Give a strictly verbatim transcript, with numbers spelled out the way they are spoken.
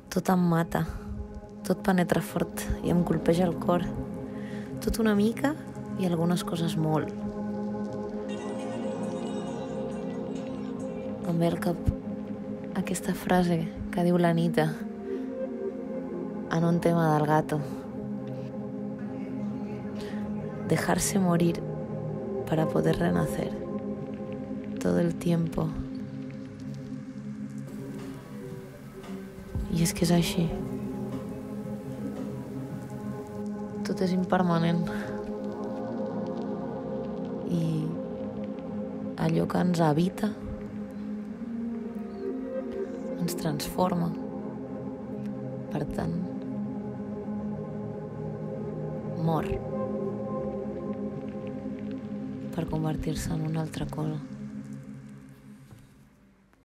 Tot em mata, tot penetra fort i em colpeja el cor. Tot una mica i algunes coses molt. Em ve al cap aquesta frase que diu l'Anita en un tema del gato. Dejarse morir para poder renacer todo el tiempo. I és que és així. Tot és impermanent. I allò que ens habita ens transforma. Per tant, mor per convertir-se en una altra cosa.